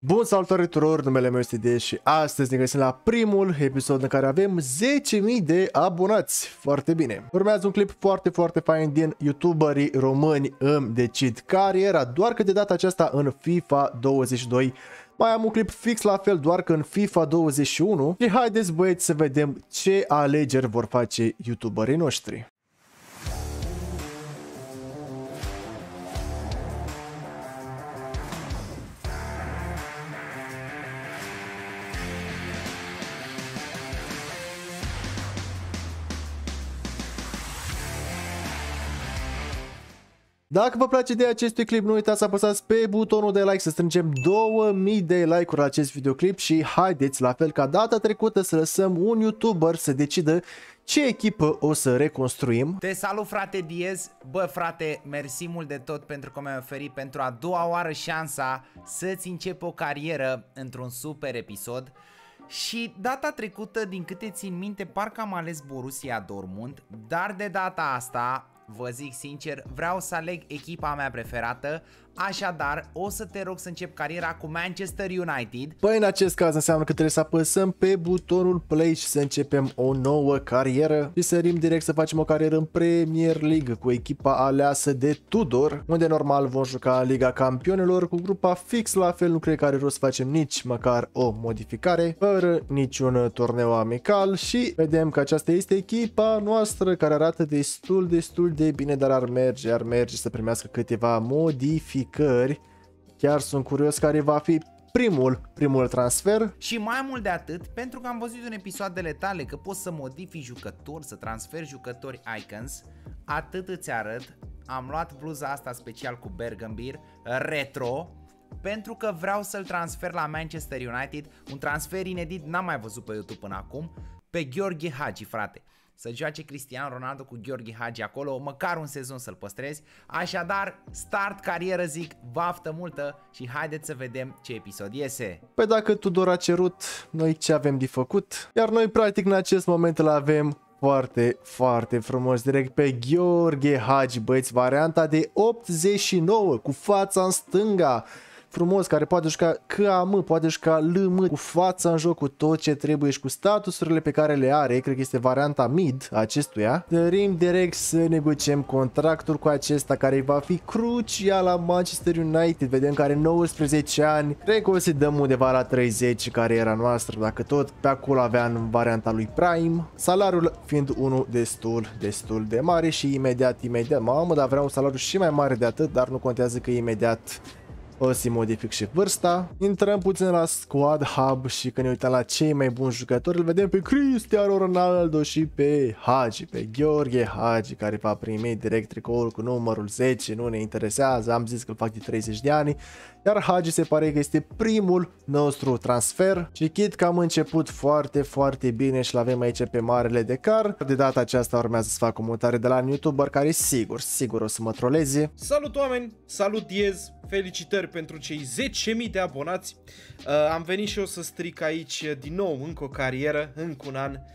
Bun, salutare tuturor, numele meu este Dee și astăzi ne găsim la primul episod în care avem 10.000 de abonați. Foarte bine. Urmează un clip foarte fain din youtuberii români îmi decid cariera, doar că de data aceasta în FIFA 22. Mai am un clip fix la fel, doar că în FIFA 21. Și haideți băieți să vedem ce alegeri vor face youtuberii noștri. Dacă vă place de acestui clip, nu uitați să apăsați pe butonul de like, să strângem 2000 de like-uri la acest videoclip și haideți, la fel ca data trecută, să lăsăm un youtuber să decidă ce echipă o să reconstruim. Te salut, frate Diez. Bă, frate, mersi mult de tot pentru că mi-ai oferit pentru a doua oară șansa să-ți încep o carieră într-un super episod. Și data trecută, din câte țin minte, parcă am ales Borussia Dortmund, dar de data asta, vă zic sincer, vreau să aleg echipa mea preferată, așadar o să te rog să încep cariera cu Manchester United. Păi în acest caz înseamnă că trebuie să apăsăm pe butonul play și să începem o nouă carieră și sărim direct să facem o carieră în Premier League cu echipa aleasă de Tudor, unde normal vom juca Liga Campionilor cu grupa fix la fel, nu cred că are rost să facem nici măcar o modificare, fără niciun turneu amical și vedem că aceasta este echipa noastră care arată destul de bine, dar ar merge să primească câteva modificări. Chiar sunt curios care va fi primul transfer. Și mai mult de atât, pentru că am văzut în episoadele tale că poți să modifici jucători, să transferi jucători icons, atât îți arăt. Am luat bluza asta special cu Bergambir retro, pentru că vreau să-l transfer la Manchester United, un transfer inedit, n-am mai văzut pe YouTube până acum, pe Gheorghe Hagi, frate. Să joace Cristiano Ronaldo cu Gheorghe Hagi acolo, măcar un sezon să-l păstrezi. Așadar, start carieră, zic, baftă multă și haideți să vedem ce episod iese. Păi dacă Tudor a cerut, noi ce avem de făcut? Iar noi practic în acest moment îl avem foarte frumos, direct pe Gheorghe Hagi, băieți, varianta de 89 cu fața în stânga. Frumos, care poate juca KM, poate juca LM, cu fața în joc, cu tot ce trebuie și cu statusurile pe care le are. Cred că este varianta mid a acestuia. Dărim direct să negociem contractul cu acesta, care va fi crucial la Manchester United. Vedem că are 19 ani, cred că o să dăm undeva la 30 cariera noastră, dacă tot pe acolo avea în varianta lui Prime. Salariul fiind unul destul de mare și imediat, mamă, dar vreau un salariu și mai mare de atât, dar nu contează că imediat o să-i modific și vârsta. Intrăm puțin la Squad Hub și când ne uităm la cei mai buni jucători, îl vedem pe Cristiano Ronaldo și pe Hagi, pe Gheorghe Hagi, care va primi direct tricoul cu numărul 10, nu ne interesează, am zis că îl fac de 30 de ani. Iar Hagi se pare că este primul nostru transfer și chit că am început foarte bine și l-avem aici pe marele de car. De data aceasta urmează să fac o mutare de la un youtuber care sigur o să mă troleze. Salut oameni, salut Diez, felicitări pentru cei 10.000 de abonați. Am venit și eu să stric aici din nou încă o carieră, încă un an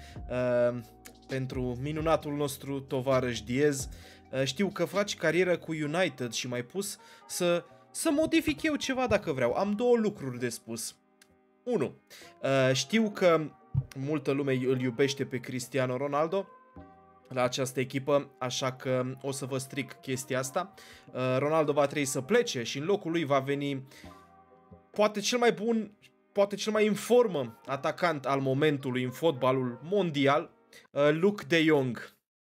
pentru minunatul nostru tovarăș Diez. Știu că faci carieră cu United și m-ai pus să modific eu ceva dacă vreau. Am două lucruri de spus. 1. Știu că multă lume îl iubește pe Cristiano Ronaldo la această echipă, așa că o să vă stric chestia asta. Ronaldo va trebui să plece și în locul lui va veni poate cel mai bun, poate cel mai în formă atacant al momentului în fotbalul mondial, Luke de Jong.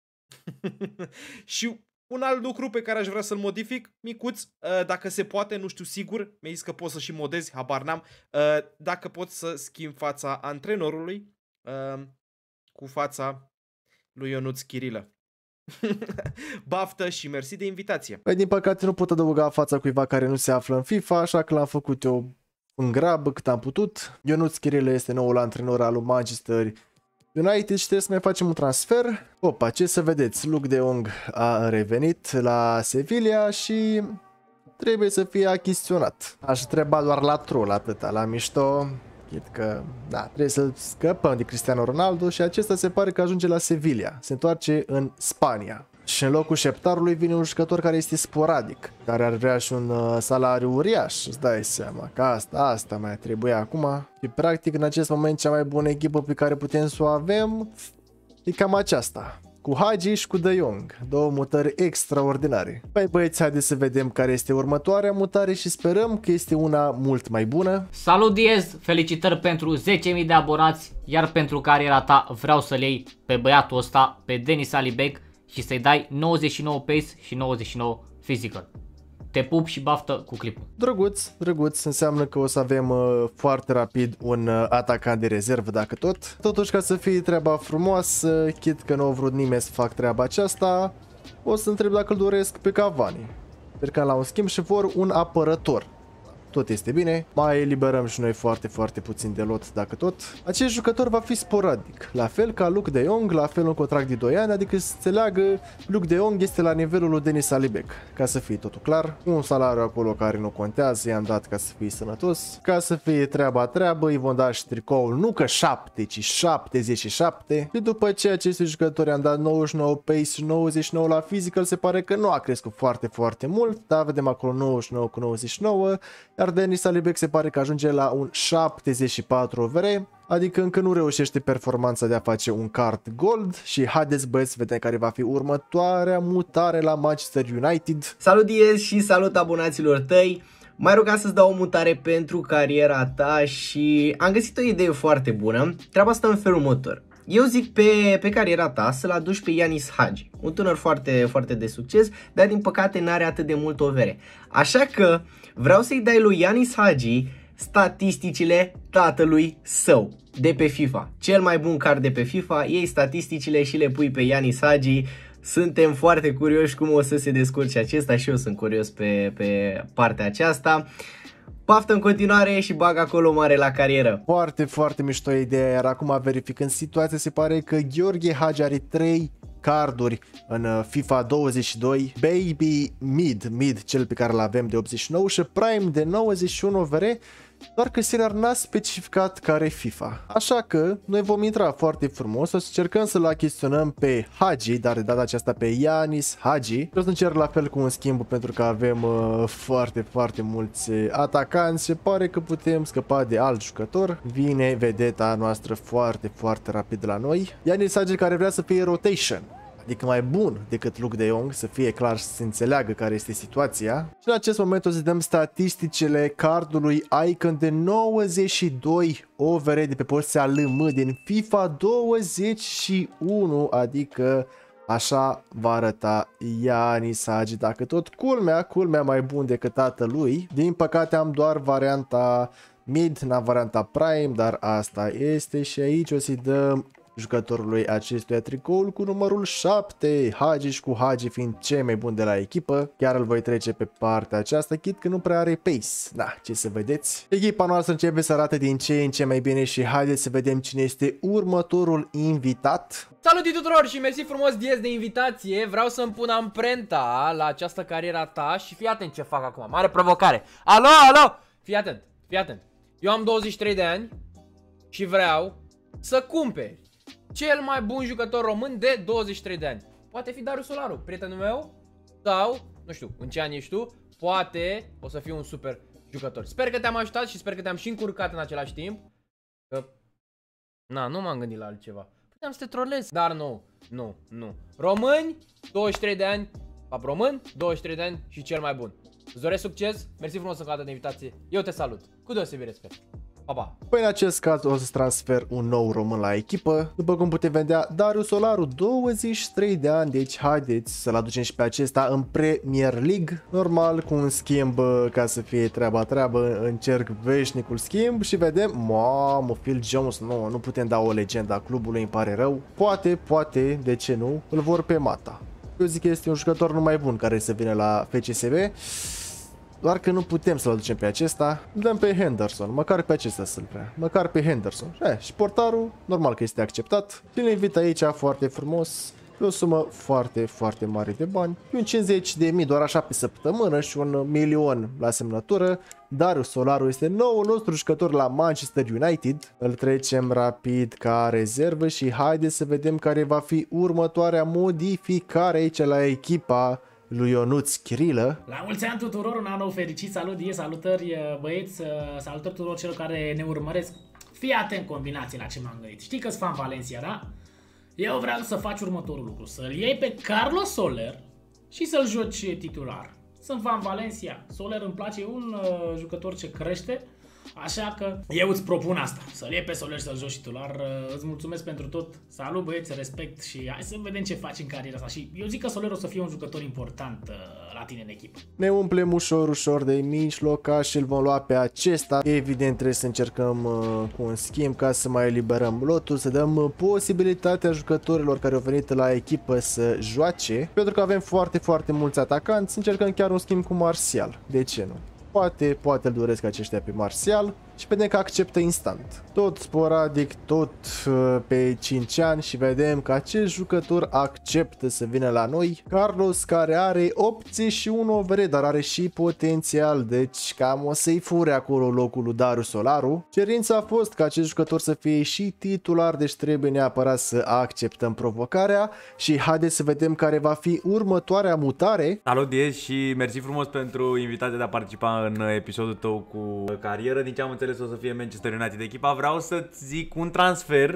Și un alt lucru pe care aș vrea să-l modific, micuț, dacă se poate, nu știu sigur, mi-ai zis că poți să și modezi, habar n-am, dacă poți să schimbi fața antrenorului cu fața lui Ionuț Chirilă. Baftă și mersi de invitație. Păi din păcate nu pot adăuga fața cuiva care nu se află în FIFA, așa că l-am făcut eu în grabă cât am putut. Ionuț Chirilă este noul antrenor al lui Manchester United și trebuie să mai facem un transfer. Opa, ce să vedeți, Luke de Jong a revenit la Sevilla și trebuie să fie achiziționat. Aș treba doar la troll atâta, la mișto. Chit că, da, trebuie să scăpăm de Cristiano Ronaldo și acesta se pare că ajunge la Sevilla, se întoarce în Spania. Și în locul șeptarului vine un jucător care este sporadic, care ar vrea și un salariu uriaș, îți dai seama că asta mai trebuie acum. Și practic în acest moment cea mai bună echipă pe care putem să o avem e cam aceasta. Cu Hagi și cu De Jong, două mutări extraordinare. Păi băieți, haideți să vedem care este următoarea mutare și sperăm că este una mult mai bună. Salut Diez, felicitări pentru 10.000 de abonați, iar pentru cariera ta vreau să-l iei pe băiatul ăsta, pe Denis Alibek, și să-i dai 99 pace și 99 physical. Te pup și baftă cu clipul. Drăguț, drăguț, înseamnă că o să avem foarte rapid un atacant de rezervă dacă tot. Totuși, ca să fie treaba frumoasă, chit că nu au vrut nimeni să fac treaba aceasta, o să întreb dacă îl doresc pe Cavani. Cercăm la un schimb și vor un apărător. Tot este bine, mai eliberăm și noi foarte puțin de lot dacă tot. Acest jucător va fi sporadic, la fel ca Luke de Jong, la fel un contract de 2 ani, adică să înțeleagă, Luke de Jong este la nivelul lui Denis Alibek, ca să fie totul clar. Un salariu acolo care nu contează, i-am dat ca să fie sănătos. Ca să fie treaba, îi vom da și tricoul, nu că 7, ci 77. Și după ce aceste jucători am dat 99 pace și 99 la physical, se pare că nu a crescut foarte mult, dar vedem acolo 99 cu 99. Iar Denis Alibek se pare că ajunge la un 74 OVR, adică încă nu reușește performanța de a face un card gold. Și haideți băieți, vedem care va fi următoarea mutare la Manchester United. Salut Diez și salut abonaților tăi. M-ai rugat să-ți dau o mutare pentru cariera ta și am găsit o idee foarte bună. Treaba stă în felul următor. Eu zic pe cariera ta să-l aduci pe Yanis Hagi, un tânăr foarte de succes, dar din păcate n-are atât de mult overe. Așa că vreau să-i dai lui Yanis Hagi statisticile tatălui său de pe FIFA. Cel mai bun card de pe FIFA, iei statisticile și le pui pe Yanis Hagi. Suntem foarte curioși cum o să se descurce acesta și eu sunt curios pe partea aceasta. Paftă în continuare și bag acolo mare la carieră. Foarte mișto ideea, iar acum verificând situația se pare că Gheorghe Hagi are 3 carduri în FIFA 22, Baby Mid, cel pe care îl avem de 89 și Prime de 91 OVR, doar că Seriar n-a specificat care FIFA. Așa că noi vom intra foarte frumos, o să încercăm să-l achiziționăm pe Hagi, dar de data aceasta pe Yanis Hagi. O să încerc la fel cu un schimb pentru că avem foarte mulți atacanți și pare că putem scăpa de alt jucător. Vine vedeta noastră foarte rapid la noi. Yanis Hagi care vrea să fie rotation, adică mai bun decât Luke de Jong, să fie clar și să se înțeleagă care este situația. Și în acest moment o să dăm statisticile cardului Icon de 92 OVR de pe poziția LM din FIFA 21, adică așa va arăta Yanis Hagi, dacă tot culmea mai bun decât tatălui. Din păcate am doar varianta mid, n-am varianta prime, dar asta este și aici o să-i dăm jucătorului acestuia tricoul cu numărul 7, Hagi, și cu Hagi fiind cei mai buni de la echipă. Chiar îl voi trece pe partea aceasta, chit că nu prea are pace. Da, ce să vedeți. Echipa noastră începe să arate din ce în ce mai bine și haideți să vedem cine este următorul invitat. Salut tuturor și mersi frumos Diez de invitație. Vreau să-mi pun amprenta la această cariera ta și fii atent ce fac acum. Mare provocare. Alo! Fii atent. Eu am 23 de ani și vreau să cumperi cel mai bun jucător român de 23 de ani. Poate fi Darius Solaru, prietenul meu, sau, nu știu, în ce ani ești tu, poate o să fii un super jucător. Sper că te-am ajutat și sper că te-am și încurcat în același timp. Că, nu m-am gândit la altceva. Puteam să te trolez, dar nu. Români, 23 de ani, pap român, 23 de ani și cel mai bun. Îți doresc succes, mersi frumos încă o dată de invitație, eu te salut, cu deosebire respect. Pa. Păi în acest caz o să transfer un nou român la echipă. După cum putem vedea, Darius Solaru, 23 de ani, deci haideți să-l aducem și pe acesta în Premier League. Normal, cu un schimb ca să fie treabă, încerc veșnicul schimb și vedem, mamă, Phil Jones, nu putem da o legendă a clubului, îmi pare rău. Poate, de ce nu, îl vor pe Mata. Eu zic că este un jucător numai bun care să vină la FCSB. Doar că nu putem să-l aducem pe acesta, dăm pe Henderson, măcar pe acesta să-l vrea, și portarul, normal că este acceptat. Și le invit aici foarte frumos, E o sumă foarte, foarte mare de bani. E un 50.000 doar așa pe săptămână și 1.000.000 la semnătură. Darius Solaru este noul nostru jucător la Manchester United. Îl trecem rapid ca rezervă și haideți să vedem care va fi următoarea modificare aici la echipa lui Ionuț Chirilă. La mulți ani tuturor, un an nou fericit, salut, salutări băieți, salutări tuturor celor care ne urmăresc. Fii atent combinații la ce m-am gândit. Știi că-s fan Valencia, da? Eu vreau să faci următorul lucru, să-l iei pe Carlos Soler și să-l joci titular. Sunt fan Valencia, Soler îmi place, un jucător ce crește, așa că eu îți propun asta, să-l iei pe Soler și să-l joci titular. Îți mulțumesc pentru tot, salut băieți, respect și hai să vedem ce faci în cariera asta. Și eu zic că Soler o să fie un jucător important la tine în echipă. Ne umplem ușor de mijlocaș și îl vom lua pe acesta. Evident trebuie să încercăm cu un schimb ca să mai eliberăm lotul, să dăm posibilitatea jucătorilor care au venit la echipă să joace. Pentru că avem foarte mulți atacanți, încercăm chiar un schimb cu Martial. De ce nu? Poate îl doresc aceștia pe Martial și vedem că acceptă instant. Tot sporadic, tot pe 5 ani și vedem că acest jucător acceptă să vină la noi. Carlos, care are 81 overe, dar are și potențial, deci cam o să-i fure acolo locul lui Darius Solaru. Cerința a fost ca acest jucător să fie și titular, deci trebuie neapărat să acceptăm provocarea și haideți să vedem care va fi următoarea mutare. Salut Diez și mersi frumos pentru invitația de a participa în episodul tău cu carieră. Din ce am înțeles o să fie Manchester United echipa. Vreau să-ți zic un transfer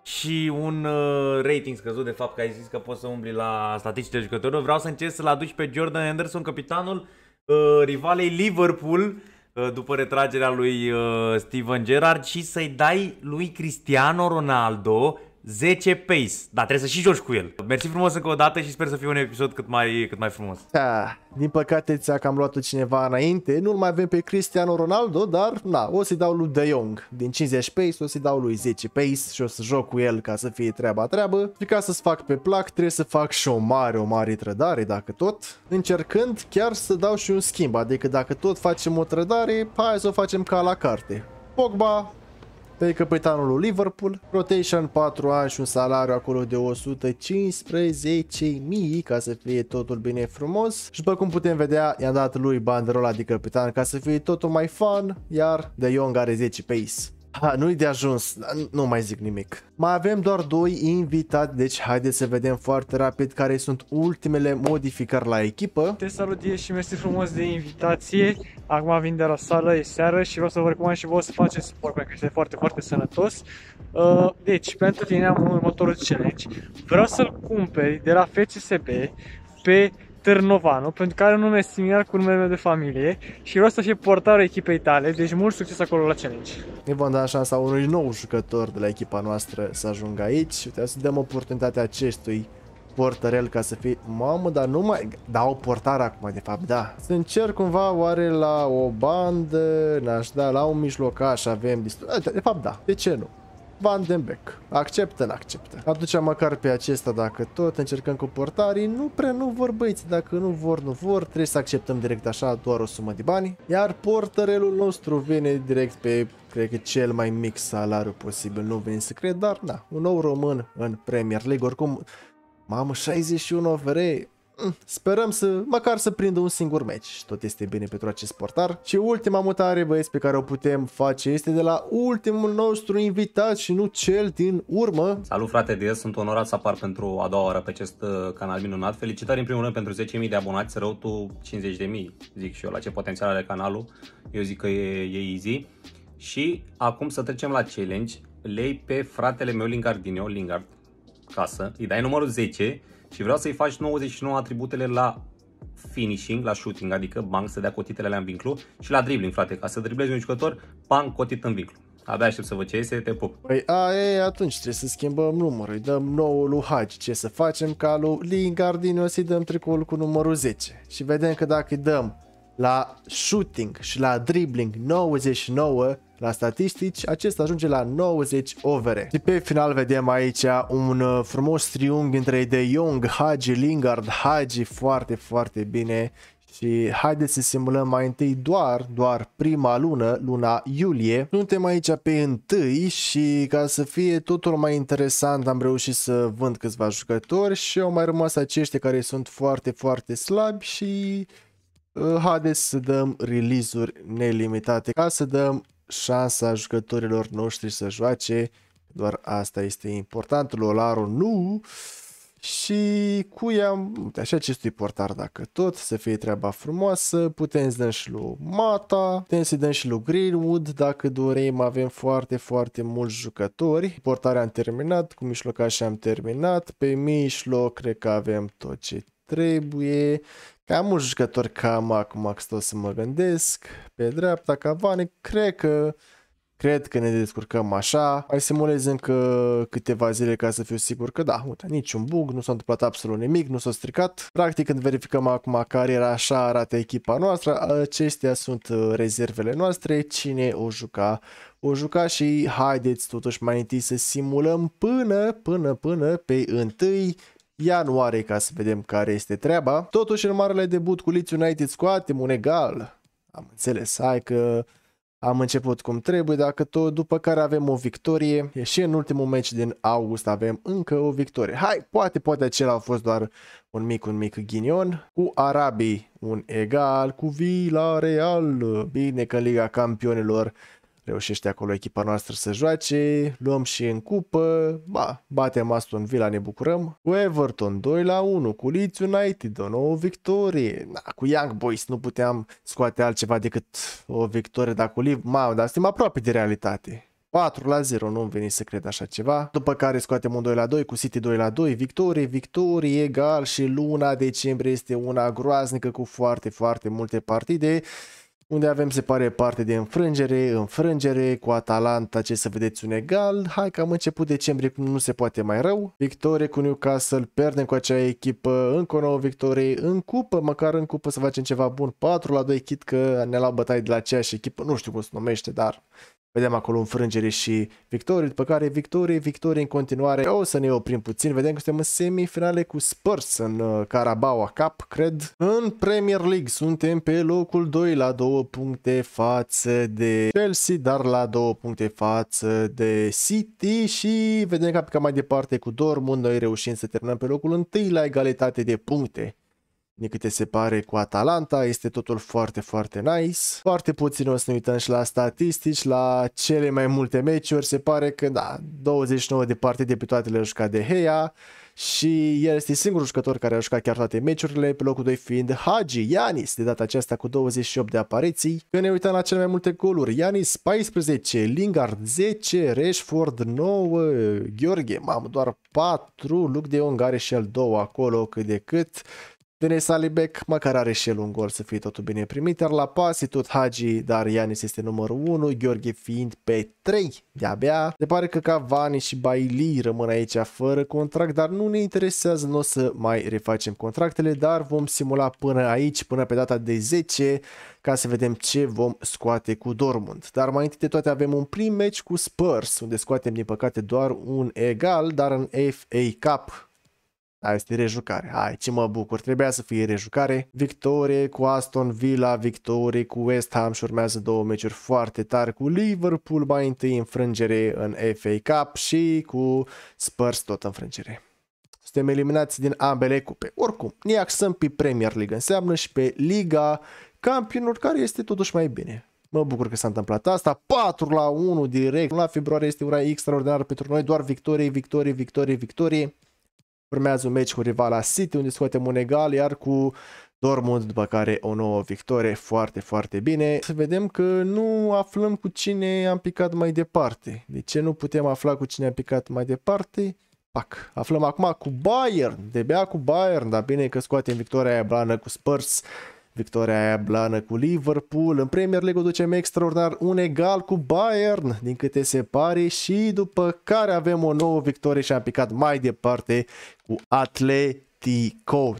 și un rating scăzut, de fapt că ai zis că poți să umbli la statisticile jucătorilor. Vreau să încerci să-l aduci pe Jordan Henderson, capitanul rivalei Liverpool, după retragerea lui Steven Gerrard, și să-i dai lui Cristiano Ronaldo 10 pace. Da, trebuie să și joci cu el. Mersi frumos încă o dată și sper să fie un episod cât mai frumos. Din păcate ți-a cam luat și-cineva înainte. Nu-l mai avem pe Cristiano Ronaldo, dar na, o să-i dau lui De Jong. Din 50 pace o să-i dau lui 10 pace și o să joc cu el ca să fie treabă. Și ca să-ți fac pe plac trebuie să fac și o mare trădare, dacă tot. Încercând chiar să dau și un schimb, adică dacă tot facem o trădare, hai să o facem ca la carte. Pogba pe capitanul lui Liverpool, rotation 4 ani și un salariu acolo de 115.000 ca să fie totul bine frumos. Și după cum putem vedea, i-am dat lui banderola de capitan ca să fie totul mai fun, iar De Jong are 10 pace. Nu-i de ajuns, nu mai zic nimic. Mai avem doar 2 invitați, deci haideți să vedem foarte rapid care sunt ultimele modificări la echipă. Te salut Diez și mersi frumos de invitație. Acum vin de la sală, e seară și vreau să vă recomand și voi să faceți sport pentru că este foarte sănătos. Deci, pentru tine am următorul challenge. Vreau să-l cumperi de la FCSB pe Târnovanu, pentru că are un nume similar cu numele meu de familie și vreau să fie portarul echipei tale, deci mult succes acolo la challenge. Ne vom da șansa unui nou jucător de la echipa noastră să ajungă aici. Uite, să dăm oportunitatea acestui portărel ca să fie... Mamă, dar nu mai... Dau portar acum, de fapt, da. Să încerc cumva oare la o bandă, n-aș da, la un mijlocaș avem... De fapt, da, de ce nu? Van den Beek. Acceptă. Aducem măcar pe acesta dacă tot. Încercăm cu portarii. Nu vor băieți. Dacă nu vor. Trebuie să acceptăm direct așa doar o sumă de bani. Iar portărelul nostru vine direct pe, cred că cel mai mic salariu posibil. Nu vine să cred, dar na. Un nou român în Premier League. Oricum, mamă, 61 overe. Sperăm măcar să prindă un singur meci și tot este bine pentru acest portar. Și ultima mutare, băieți, pe care o putem face este de la ultimul nostru invitat și nu cel din urmă. Salut frate Diez, sunt onorat să apar pentru a doua oară pe acest canal minunat. Felicitări în primul rând pentru 10.000 de abonați, rău tu 50.000, zic și eu, la ce potențial are canalul. Eu zic că e easy. Și acum să trecem la challenge. Lei pe fratele meu Lingard casă, îi dai numărul 10 și vreau să-i faci 99 atributele la finishing, la shooting, adică bang, să dea cotitele alea în vinclu, și la dribbling, frate, ca să driblezi un jucător, bang, cotit în vinclu. Abia aștept să văd ce iese, te pup. Păi atunci trebuie să schimbăm numărul, îi dăm noul lui Hagi. Ce să facem? Ca lui Lingardini o să-i dăm tricoul cu numărul 10. Și vedem că dacă îi dăm la shooting și la dribbling 99 la statistici, acesta ajunge la 90 overe. Și pe final vedem aici un frumos triunghi între De Jong, Hagi, Lingard, Hagi, foarte bine. Și haideți să simulăm mai întâi doar prima lună, luna iulie. Suntem aici pe 1 și ca să fie totul mai interesant am reușit să vând câțiva jucători și au mai rămas aceștia care sunt foarte, foarte slabi și haideți să dăm release-uri nelimitate ca să dăm șansa jucătorilor noștri să joace. Doar asta este important, Lolaro nu. Și cu ea, așa acestui portar dacă tot, să fie treaba frumoasă, putem să dăm și lui Mata, putem să dăm și lui Greenwood, dacă dorim, avem foarte, foarte mulți jucători. Portarea am terminat, cu mijlocașii am terminat, pe mijloc cred că avem tot ce trebuie. Cam mulți jucători cam acum că stau să mă gândesc, pe dreapta Cavani, Cred că ne descurcăm așa. Mai simulez încă câteva zile ca să fiu sigur că da, uite, niciun bug, nu s-a întâmplat absolut nimic, nu s-a stricat. Practic când verificăm acum cariera, așa arată echipa noastră, acestea sunt rezervele noastre, cine o juca și haideți totuși mai întâi să simulăm până pe 1 ianuarie ca să vedem care este treaba. Totuși în marele debut cu Leeds United scoatem un egal. Am înțeles, hai că am început cum trebuie, dacă tot, după care avem o victorie. E și în ultimul meci din august avem încă o victorie. Hai, poate acela a fost doar un mic ghinion. Cu arabii un egal, cu Villarreal. Bine că în Liga Campionilor reușește acolo echipa noastră să joace. Luăm și în cupă. Batem Aston Villa, ne bucurăm. Cu Everton 2-1. Cu Leeds United o nouă victorie. Cu Young Boys nu puteam scoate altceva decât o victorie. Dar cu Liverpool, dar suntem aproape de realitate. 4-0, nu-mi veni să cred așa ceva. După care scoatem un 2-2 cu City 2-2. Victorie egal și luna decembrie este una groaznică cu foarte, foarte multe partide. Unde avem, se pare, parte de înfrângere cu Atalanta, ce să vedeți, un egal. Hai că am început decembrie, nu se poate mai rău. Victorie cu Newcastle, pierdem cu acea echipă, încă o nouă victorie în cupă, măcar în cupă să facem ceva bun. 4-2, chit că ne luăm bătaie de la aceeași echipă, nu știu cum se numește, dar vedem acolo înfrângere și victorie, după care victorie în continuare. O să ne oprim puțin, vedem că suntem în semifinale cu Spurs în Carabao Cup, cred. În Premier League suntem pe locul 2 la 2 puncte față de Chelsea, dar la 2 puncte față de City și vedem că picat mai departe cu Dortmund, noi reușim să terminăm pe locul 1 la egalitate de puncte. Din câte se pare cu Atalanta, este totul foarte, foarte nice. Foarte puțin o să ne uităm și la statistici, la cele mai multe meciuri. Se pare că, da, 29 de partide pe toate le-a jucat De Gea și el este singurul jucător care a jucat chiar toate meciurile, pe locul 2 fiind Hagi Ianis, de data aceasta cu 28 de apariții. Când ne uităm la cele mai multe goluri, Ianis 14, Lingard 10, Rashford 9, Gheorghe, doar 4, Luc de Jong are și el 2 acolo cât de cât. Denis Alibek, măcar are și el un gol să fie totul bine primit, iar la pase tot Hagi, dar Ianis este numărul 1, Gheorghe fiind pe 3 de-abia. Se pare că Cavani și Bailly rămân aici fără contract, dar nu ne interesează, nu o să mai refacem contractele, dar vom simula până aici, până pe data de 10, ca să vedem ce vom scoate cu Dortmund. Dar mai întâi de toate avem un prim meci cu Spurs, unde scoatem din păcate doar un egal, dar în FA Cup. Da, este rejucare. Hai, ce mă bucur. Trebuia să fie rejucare. Victorie cu Aston Villa, victorie cu West Ham și urmează 2 meciuri foarte tari cu Liverpool, mai întâi înfrângere în FA Cup și cu Spurs tot înfrângere. Suntem eliminați din ambele cupe. Oricum, ne axăm pe Premier League, înseamnă și pe Liga Campionilor, care este totuși mai bine. Mă bucur că s-a întâmplat asta. 4-1 direct. La februarie este una extraordinară pentru noi. Doar victorie. Urmează un meci cu rivala City, unde scoatem un egal, iar cu Dortmund, după care o nouă victorie, foarte, foarte bine. Să vedem că nu aflăm cu cine am picat mai departe. De ce nu putem afla cu cine am picat mai departe? Aflăm acum cu Bayern, de-abia cu Bayern, dar bine că scoatem victoria aia blană cu Spurs, victoria aia blană cu Liverpool. În Premier League o ducem extraordinar, un egal cu Bayern, din câte se pare, și după care avem o nouă victorie și am picat mai departe cu Atletico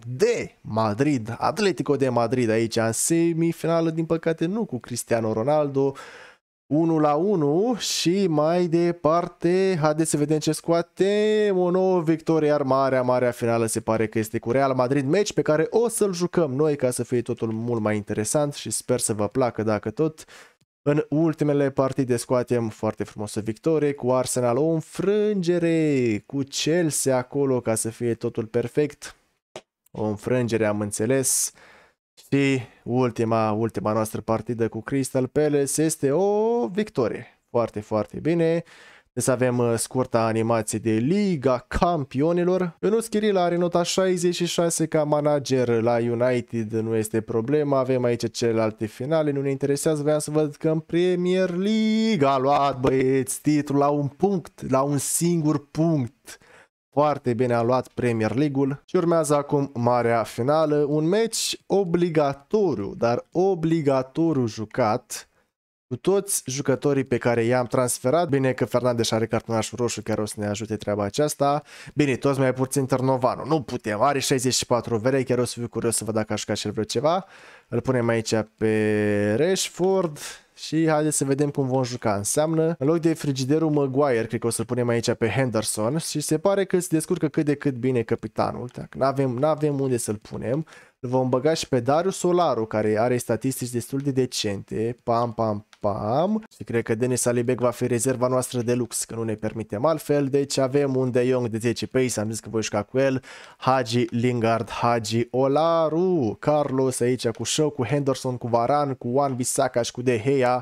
de Madrid aici în semifinală, din păcate nu cu Cristiano Ronaldo. 1-1 și mai departe, haideți să vedem ce scoatem, o nouă victorie, iar marea finală se pare că este cu Real Madrid, meci pe care o să-l jucăm noi ca să fie totul mult mai interesant și sper să vă placă dacă tot. În ultimele partide scoatem foarte frumoasă victorie cu Arsenal, o înfrângere cu Chelsea acolo ca să fie totul perfect, o înfrângere am înțeles. Și ultima noastră partidă cu Crystal Palace este o victorie. Foarte bine. Deci avem scurta animație de Liga Campionilor. Ionuț Chirila are nota 66 ca manager la United, nu este problema. Avem aici celelalte finale, nu ne interesează. Vreau să văd că în Premier League a luat, băieți, titlul la un punct, la un singur punct. Foarte bine a luat Premier League-ul și urmează acum marea finală, un meci obligatoriu, dar obligatoriu jucat cu toți jucătorii pe care i-am transferat. Bine că Fernandes are cartonașul roșu, chiar o să ne ajute treaba aceasta. Bine, toți mai puțin Tărnovanu, nu putem, are 64 vere, chiar o să fiu curios să văd dacă a jucat și el vreo ceva. Îl punem aici pe Rashford. Și haideți să vedem cum vom juca. Înseamnă, în loc de frigiderul Maguire, cred că o să-l punem aici pe Henderson și se pare că se descurcă cât de cât bine capitanul. N-avem unde să-l punem. Îl vom băga și pe Darius Solaru, care are statistici destul de decente. Pam. Și cred că Denis Alibek va fi rezerva noastră de lux, că nu ne permitem altfel. Deci avem un De Jong de 10 pace, am zis că voi juca cu el. Hagi, Lingard, Hagi, Olaru, Carlos aici cu Shaw, cu Henderson, cu Varane, cu Wan-Bissaka și cu De Gea.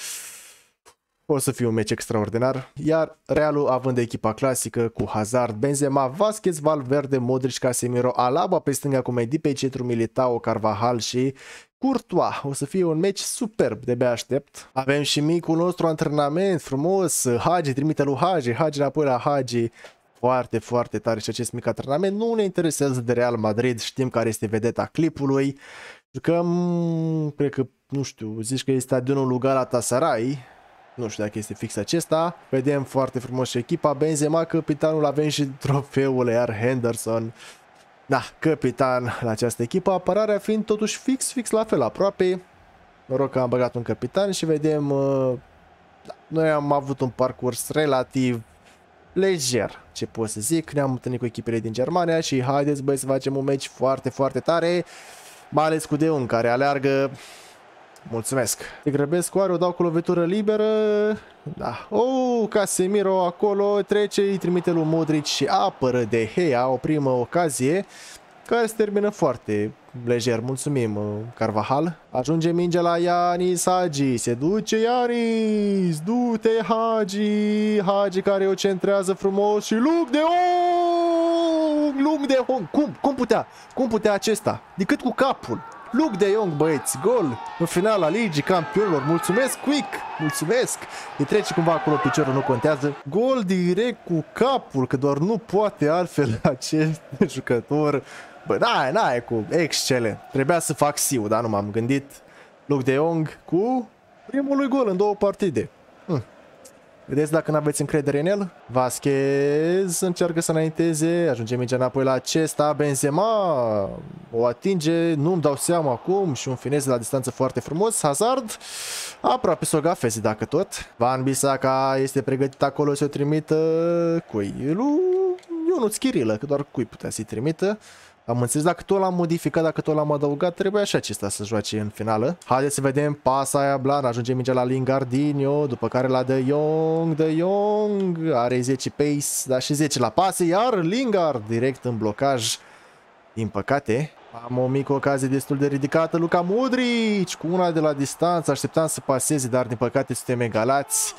O să fie un meci extraordinar. Iar Realul având echipa clasică cu Hazard, Benzema, Vasquez, Valverde, Modric, Casemiro, Alaba pe stânga cu Mendy, pe centru Militao, Carvajal și Courtois. O să fie un meci superb, de-abia aștept. Avem și micul nostru antrenament frumos. Hagi, trimite lui Hagi înapoi la Hagi. Foarte tare și acest mic antrenament. Nu ne interesează de Real Madrid, știm care este vedeta clipului. Jucăm, cred că, nu știu, zici că e stadionul lui Galatasaray. Nu știu dacă este fix acesta. Vedem foarte frumos și echipa. Benzema, capitanul, avem și trofeul, iar Henderson, da, capitan la această echipă. Apărarea fiind totuși fix la fel, aproape. Noroc că am băgat un capitan și vedem... Da, noi am avut un parcurs relativ lejer, ce pot să zic. Ne-am întâlnit cu echipele din Germania și haideți, băi, să facem un meci foarte tare. Mai ales cu De Jong, care aleargă... Mulțumesc. Te grăbesc, oare o dau cu lovitură liberă? Da. Casemiro acolo trece, îi trimite lui Modric și apără De Gea, o primă ocazie care se termină foarte lejer. Mulțumim, Carvajal. Ajunge mingea la Yanis Hagi. Se duce Yanis. Du-te, Hagi. Hagi care o centrează frumos și Luke De Jong. Cum putea acesta? Decât cu capul. Luke De Jong, băieți, gol în finala Ligii Campionilor. Mulțumesc, Quick, mulțumesc. Îi trece cumva acolo piciorul, nu contează. Gol direct cu capul, că doar nu poate altfel acest jucător. Bă, n-ai cu excelent. Trebuia să fac siu, dar nu m-am gândit. Luke De Jong cu primul lui gol în 2 partide. Vedeți dacă nu aveți încredere în el. Vasquez încearcă să înainteze. Ajunge mingea înapoi la acesta. Benzema o atinge. Nu-mi dau seama acum. Și un finez la distanță foarte frumos. Hazard aproape să o gafeze dacă tot. Wan-Bissaka este pregătit acolo să o trimită cui? Lui Ionuț Chirila, că doar cui putea să-i trimită. Am înțeles, dacă tot l-am modificat, dacă tot l-am adăugat, trebuie și acesta să joace în finală. Haideți să vedem pasa aia blan, ajunge mingea la Lingardinho, după care la De Jong. De Jong are 10 pace, dar și 10 la pase, iar Lingard direct în blocaj. Din păcate, am o mică ocazie destul de ridicată. Luka Modric cu una de la distanță, așteptam să paseze, dar din păcate suntem egalați.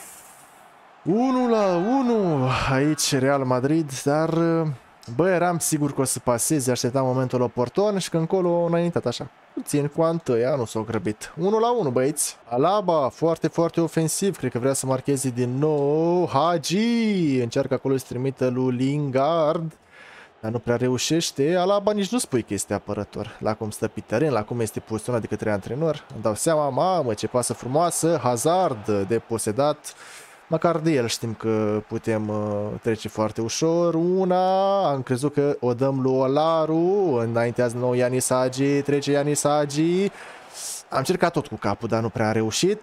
1-1 aici Real Madrid, dar... Bă, eram sigur că o să paseze, așteptam momentul oportun și că încolo o înaintat așa. Puțin cu antăia, nu s-au grăbit. 1-1, băieți. Alaba, foarte ofensiv, cred că vrea să marcheze din nou. Hagi încearcă acolo să trimită lui Lingard, dar nu prea reușește. Alaba nici nu spui că este apărător. La cum stă pe teren, la cum este poziționat de către antrenor. Îmi dau seama, mamă, ce pasă frumoasă. Hazard deposedat. Măcar de el știm că putem trece foarte ușor. Am crezut că o dăm lui Olaru. Înaintează nou Yanis Hagi. Trece Yanis Hagi. Am încercat tot cu capul, dar nu prea a reușit.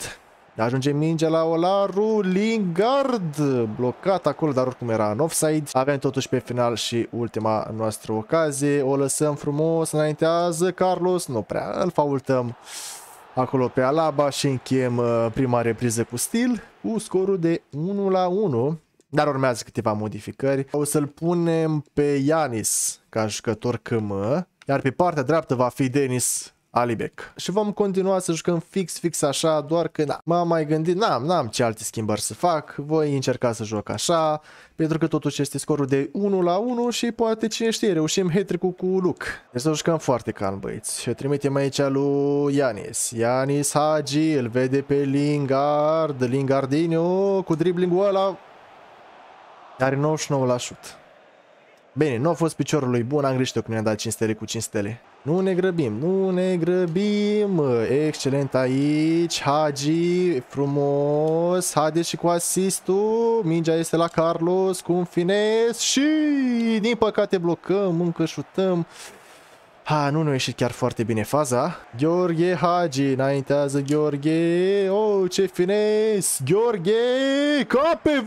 Ajunge mingea la Olaru, Lingard, blocat acolo, dar oricum era în offside. Avem totuși pe final și ultima noastră ocazie, o lăsăm frumos, înaintează Carlos, nu prea, îl faultăm acolo pe Alaba și încheiem prima repriză cu stil, cu scorul de 1-1. Dar urmează câteva modificări. O să-l punem pe Yanis ca jucător KM, iar pe partea dreaptă va fi Denis Alibek. Și vom continua să jucăm fix așa, doar că m-am mai gândit, n-am ce alte schimbări să fac, voi încerca să joc așa, pentru că totuși este scorul de 1-1 și poate cine știe, reușim hat-trick-ul cu Luc. Deci să jucăm foarte calm, băieți. Și o trimitem aici lui Yanis. Yanis Hagi, îl vede pe Lingard, Lingardinho cu dribbling-ul ăla. Are 99 la șut. Bine, nu a fost piciorul lui bun, am greșit-o când ne-am dat 5 stele cu 5 stele. Nu ne grăbim. Excelent aici. Hagi, frumos. Haideți și cu asistul. Mingea este la Carlos cu un fines și din păcate blocăm, încă șutăm. Nu a ieșit chiar foarte bine faza. Gheorghe Hagi, înaintează Gheorghe. Oh, ce fines! Gheorghe, ca pe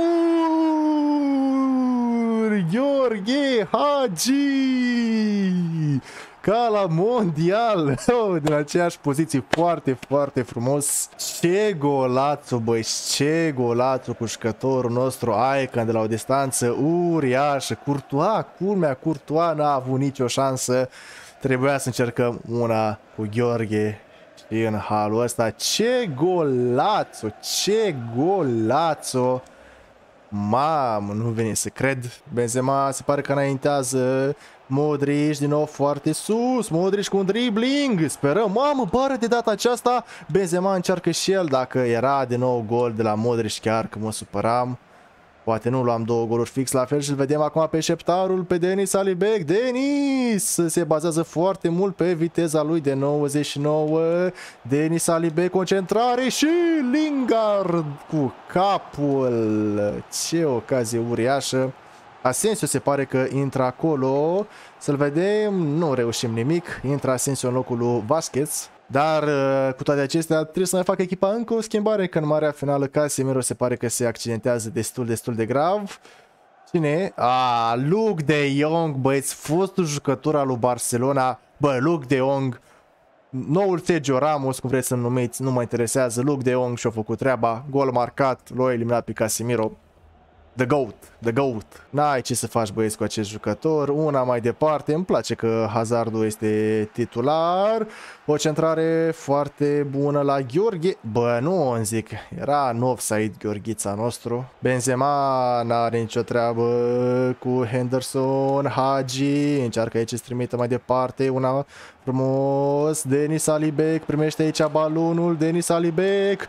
vremuri! Gheorghe Hagi! Ca la mondial, din aceeași poziție, foarte frumos. Ce golațu, băi, ce golațu cu jucătorul nostru Icon de la o distanță uriașă. Courtois n-a avut nicio șansă. Trebuia să încercăm una cu Gheorghe și în halul ăsta. Ce golațu! Mamă, nu vine să cred. Benzema se pare că înaintează. Modric din nou foarte sus. Modric cu un dribbling. Sperăm. Mamă, pare de data aceasta Benzema încearcă și el. Dacă era de nou gol de la Modric, chiar că mă supăram. Poate nu luam 2 goluri fix la fel și îl vedem acum pe șeptarul, pe Denis Alibek. Denis se bazează foarte mult pe viteza lui de 99. Denis Alibek, concentrare și Lingard cu capul. Ce ocazie uriașă. Asensio se pare că intră acolo. Să-l vedem, nu reușim nimic. Intră Asensio în locul lui Vasquez. Dar cu toate acestea trebuie să mai facă echipa încă o schimbare, că în marea finală Casemiro se pare că se accidentează destul de grav. Cine? Luke de Jong, băieți, fostul jucător al lui Barcelona. Bă, Luke de Jong, noul Sergio Ramos, cum vreți să-l numiți, nu mă interesează. Luke de Jong și-a făcut treaba, gol marcat, l-a eliminat pe Casemiro. The GOAT. N-ai ce să faci, băieți, cu acest jucător. Una mai departe, îmi place că Hazardul este titular. O centrare foarte bună la Gheorghe. Bă, nu îmi zic, era în offside Gheorghița nostru. Benzema n-are nicio treabă cu Henderson. Hagi încearcă aici să trimită mai departe. Una frumos. Denis Alibek primește aici balonul. Denis Alibek.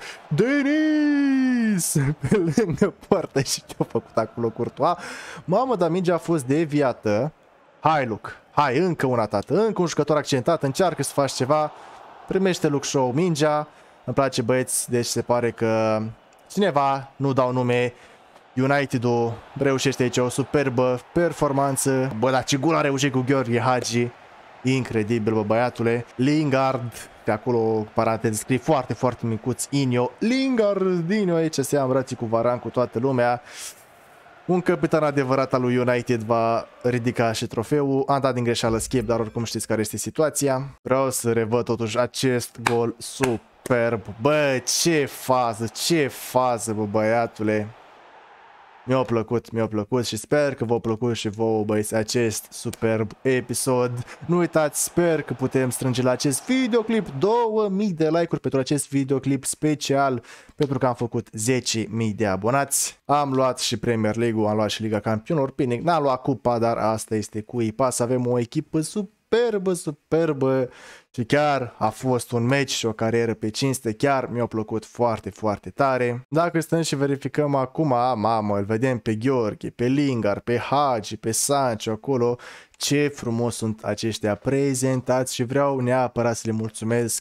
Denis! Pe lângă poartă și ce-a făcut acolo Courtois. Mamă, dar mingea a fost deviată. Hai, Luc. Hai, încă una, tată. Încă un jucător accidentat. Încearcă să faci ceva. Primește Luc Show mingea. Îmi place, băieți. Deci se pare că cineva, nu dau nume, United-ul reușește aici o superbă performanță. Bă, dar ce gol a reușit cu Gheorghe Hagi. Incredibil, bă, băiatule. Lingard, pe acolo, paranteză, scrie foarte micuț, Inio. Lingardinho aici se ia în brații cu Varan, cu toată lumea. Un capitan adevărat al lui United va ridica și trofeul. Am dat din greșeală skip, dar oricum știți care este situația. Vreau să revăd totuși acest gol superb. Bă, ce fază, bă, băiatule. Mi-a plăcut și sper că v-a plăcut și vouă, băieți, acest superb episod. Nu uitați, sper că putem strânge la acest videoclip 2000 de like-uri pentru acest videoclip special, pentru că am făcut 10.000 de abonați. Am luat și Premier League-ul, am luat și Liga Campionilor, bine, n-am luat cupa, dar asta este cuipa, să avem o echipă superbă și chiar a fost un meci și o carieră pe cinste, chiar mi-a plăcut foarte tare. Dacă stăm și verificăm acum, mamă, îl vedem pe Gheorghe, pe Lingard, pe Hagi, pe Sancho acolo, ce frumos sunt aceștia prezentați și vreau neapărat să le mulțumesc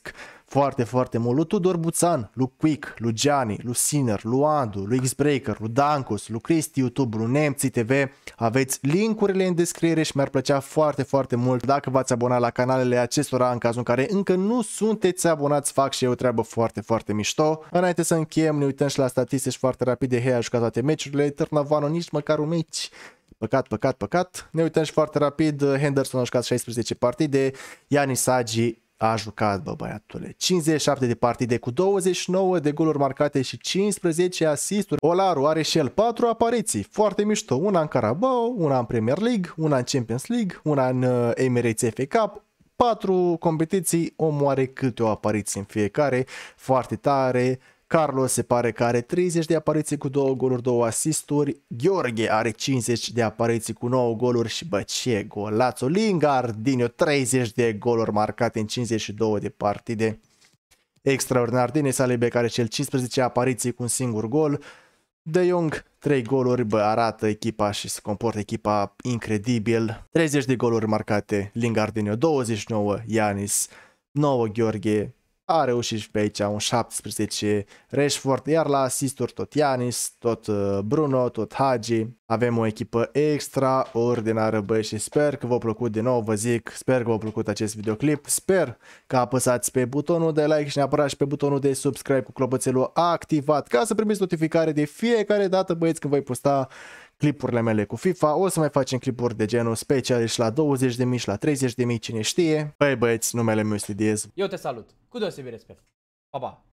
foarte, foarte mult. Lui Tudor Buțan, lui Quick, lui Gianni, lui Sinner, lui Andu, lui Xbreaker, lui Dancus, lui Cristi YouTube, lui Nemții TV. Aveți linkurile în descriere și mi-ar plăcea foarte, foarte mult dacă v-ați abonat la canalele acestora în cazul în care încă nu sunteți abonați. Fac și eu o treabă foarte, foarte mișto. Înainte să încheiem, ne uităm și la statistici foarte rapide. Hei a jucat toate meciurile, Târnavanu nici măcar un meci. Păcat. Ne uităm și foarte rapid. Henderson a jucat 16 partide, Ianis Hagi a jucat, băiatule, 57 de partide cu 29 de goluri marcate și 15 asisturi. Olaru are și el 4 apariții, foarte mișto, una în Carabao, una în Premier League, una în Champions League, una în Emirates FA Cup. 4 competiții, omul are câte o apariție în fiecare, foarte tare. Carlos se pare că are 30 de apariții cu 2 goluri, 2 asisturi. Gheorghe are 50 de apariții cu 9 goluri și bă, ce golațo. Lingardinho 30 de goluri marcate în 52 de partide. Extraordinar. Denis Alibek are cel 15 apariții cu un singur gol. De Jong 3 goluri, bă, arată echipa și se comportă echipa incredibil. 30 de goluri marcate Lingardinho, 29 Ianis, 9 Gheorghe. A reușit și pe aici un 17 Rashford, iar la asisturi tot Ianis, tot Bruno, tot Hagi. Avem o echipă extraordinară, băi, și sper că v-a plăcut, din nou vă zic, sper că v-a plăcut acest videoclip, sper că apăsați pe butonul de like și neapărat și pe butonul de subscribe cu clopoțelul activat ca să primiți notificare de fiecare dată, băieți, când voi posta clipurile mele cu FIFA. O să mai facem clipuri de genul special și la 20.000 și la 30.000, cine știe. Băi, băieți, numele meu este Diez. Eu te salut, cu deosebit respect. Pa, pa!